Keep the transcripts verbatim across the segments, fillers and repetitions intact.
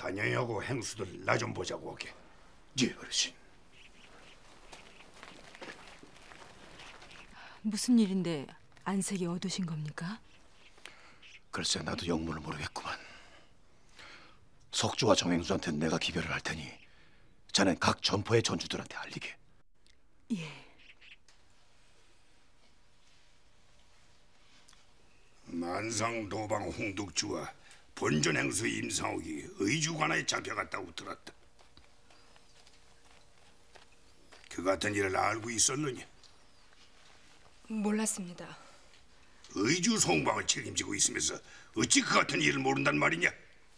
간영하고 행수들 나 좀 보자고 오게. 예, 어르신. 무슨 일인데 안색이 어두신 겁니까? 글쎄 나도 영문을 모르겠구만. 석주와 정행수한테는 내가 기별을 할 테니 자넨 각 점포의 전주들한테 알리게. 예. 만상도방 홍덕주와 본전행수 임상옥이 의주관하에 잡혀갔다고 들었다. 그 같은 일을 알고 있었느냐? 몰랐습니다. 의주 송방을 책임지고 있으면서 어찌 그 같은 일을 모른단 말이냐?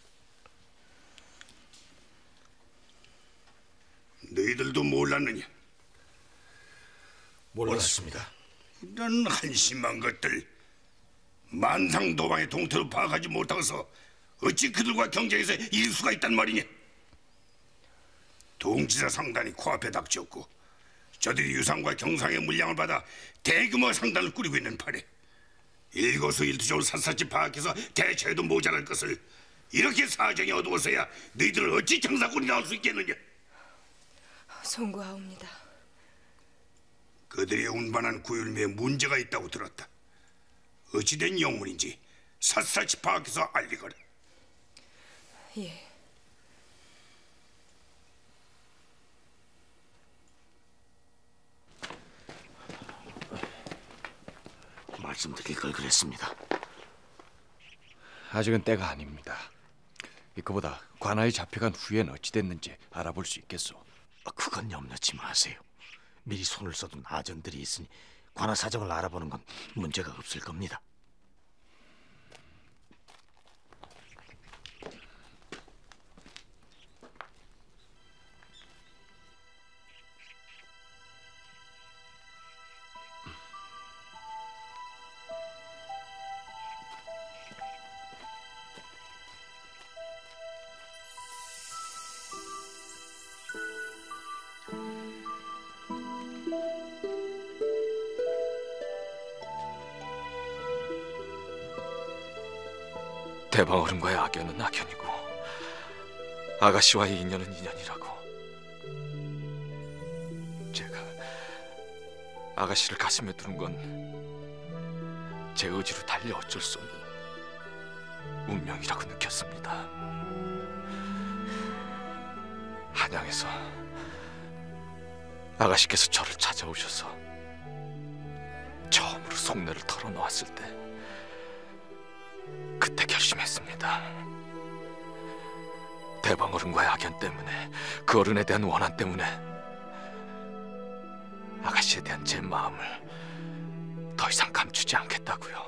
너희들도 몰랐느냐? 몰랐습니다. 이런 한심한 것들. 만상도방의 동태를 파악하지 못하고서 어찌 그들과 경쟁해서 이길 수가 있단 말이냐? 동지사 상단이 코앞에 닥쳤고 저들이 유상과 경상의 물량을 받아 대규모 상단을 꾸리고 있는 판에 일거수일투족을 샅샅이 파악해서 대처해도 모자랄 것을 이렇게 사정이 어두워서야 너희들은 어찌 경사꾼이 나올 수 있겠느냐? 송구하옵니다. 그들이 운반한 구율매에 문제가 있다고 들었다. 어찌된 영문인지 샅샅이 파악해서 알리거라. 예. 말씀드릴 걸 그랬습니다. 아직은 때가 아닙니다. 그보다 관아에 잡혀간 후엔 어찌 됐는지 알아볼 수 있겠소. 그건 염려치 마세요. 미리 손을 써둔 아전들이 있으니 관아 사정을 알아보는 건 문제가 없을 겁니다. 대방 어른과의 악연은 악연이고 아가씨와의 인연은 인연이라고. 제가 아가씨를 가슴에 두는 건 제 의지로 달리 어쩔 수 없는 운명이라고 느꼈습니다. 한양에서 아가씨께서 저를 찾아오셔서 처음으로 속내를 털어놓았을 때 그때 결심했습니다. 대방 어른과의 악연 때문에, 그 어른에 대한 원한 때문에 아가씨에 대한 제 마음을 더 이상 감추지 않겠다고요.